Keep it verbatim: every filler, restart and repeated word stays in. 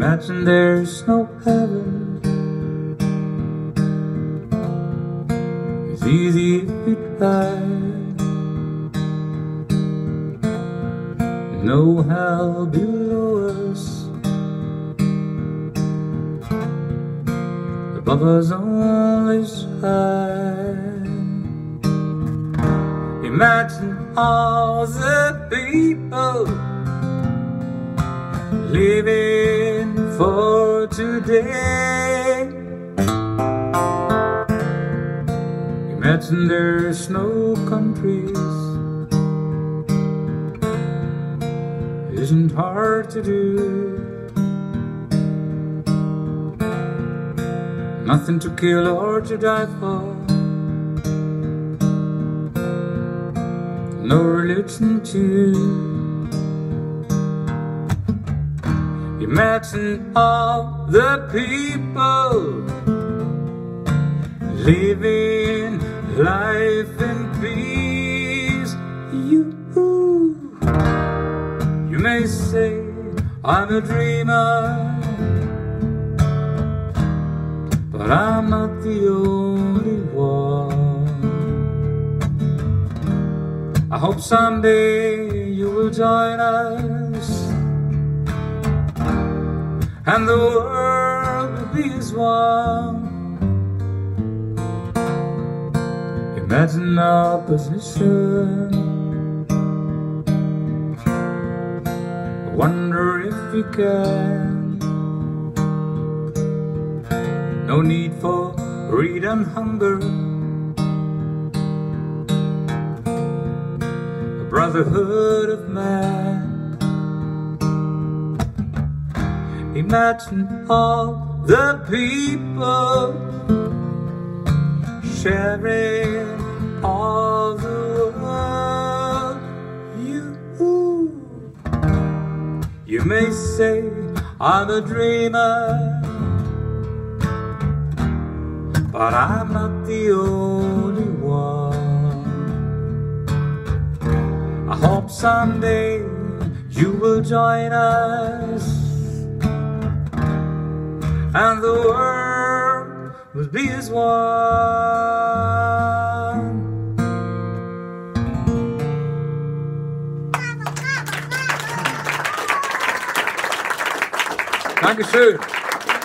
Imagine there's no heaven. It's easy if you try. No hell below us, above us only sky. Imagine all the people living for today. Imagine there's no countries. Isn't hard to do. Nothing to kill or to die for. No religion too. Imagine all the people living life in peace. You, you may say I'm a dreamer, but I'm not the only one. I hope someday you will join us, and the world will be as one. Imagine our position. I wonder if we can. No need for greed and hunger. A brotherhood of man. Imagine all the people sharing all the world. You, you may say I'm a dreamer, but I'm not the only one. I hope someday you will join us, and the world will be as one. Dankeschön.